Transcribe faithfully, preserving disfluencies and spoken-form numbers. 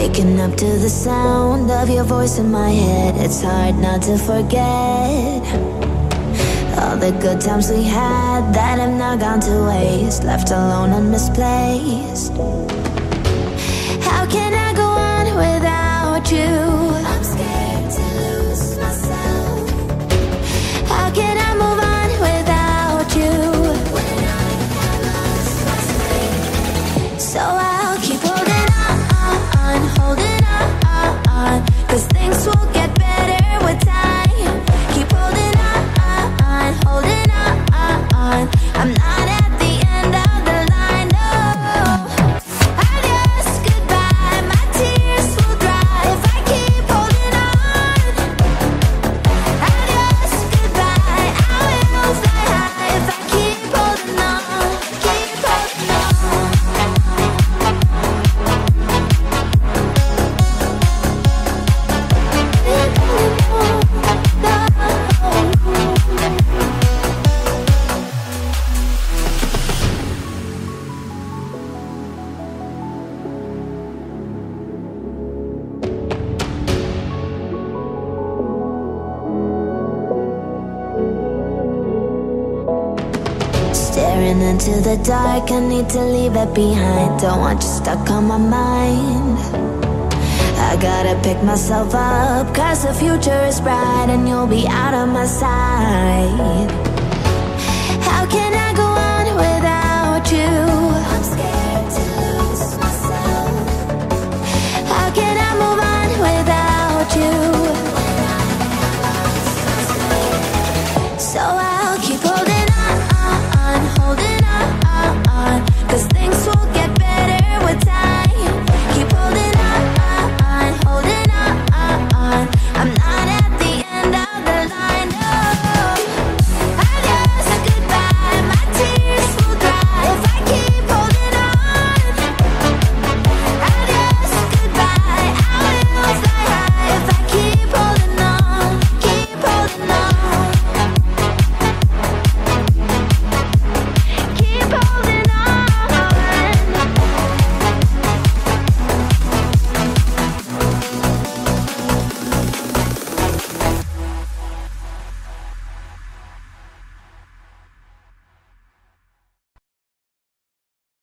Waking up to the sound of your voice in my head. It's hard not to forget all the good times we had that have now gone to waste, left alone and misplaced. How can I go on without you? I'm scared to lose myself. How can I move on without you when I have lost my sleep? So I'll keep holding on, holding on, 'cause things will get better with time. Keep holding on, holding on. I'm not at the end of the line, no. Adios, goodbye, my tears will dry if I keep holding on. Adios, goodbye, I will fly high if I keep holding on, keep holding on. Staring into the dark, I need to leave it behind. Don't want you stuck on my mind. I gotta pick myself up, 'cause the future is bright and you'll be out of my sight. How can I go